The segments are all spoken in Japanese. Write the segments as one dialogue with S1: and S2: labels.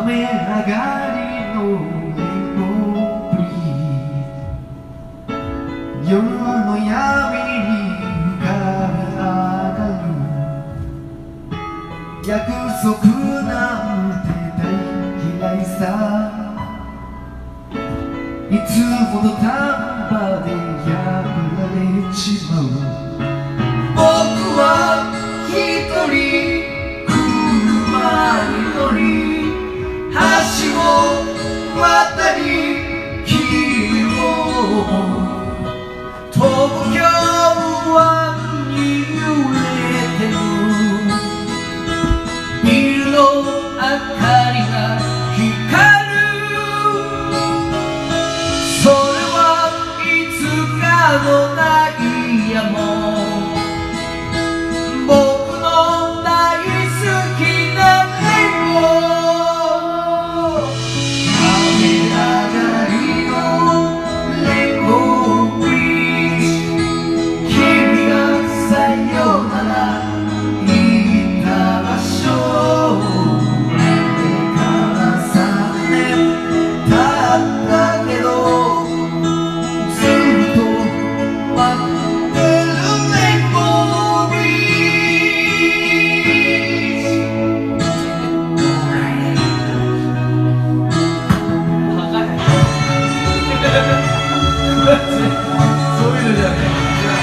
S1: 雨上がりのレインボーブリーズ、夜の闇に浮かび上がる約束なんて大嫌いさ、いつも土壇場で破られちまう。僕は一人車に乗り橋を渡り君を東京湾に揺れてるビルの明かりが光る。それはいつかのダイヤモンド、そういうのじゃねえ。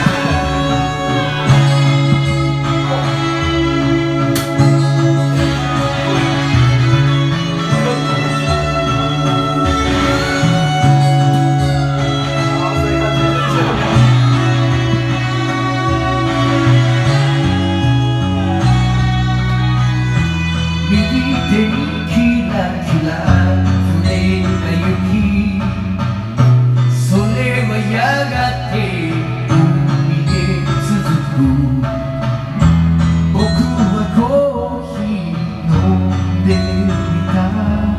S1: 右手にキラキラ船が行き、それはやがて海へ続く。僕はコーヒー飲んでみた。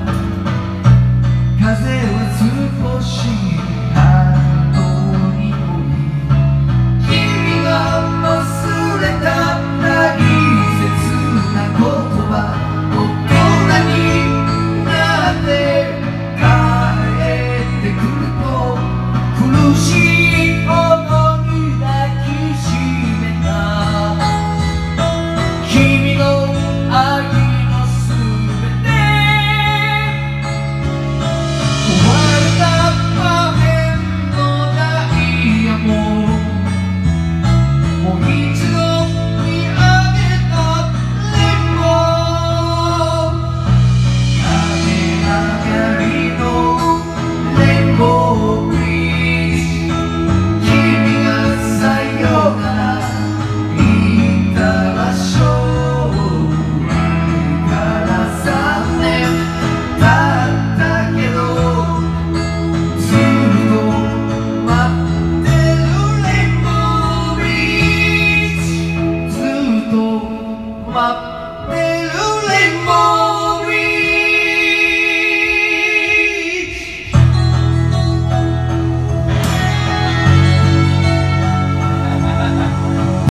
S1: 風は少し後に追い、君が忘れた大切な言葉、大人になって帰ってくると苦しいほどに抱きしめた君の愛のすべて、壊れた破片のダイヤモンド、もう一度見上げたレインボー、雨上がりのレインボー、待ってるレインボー。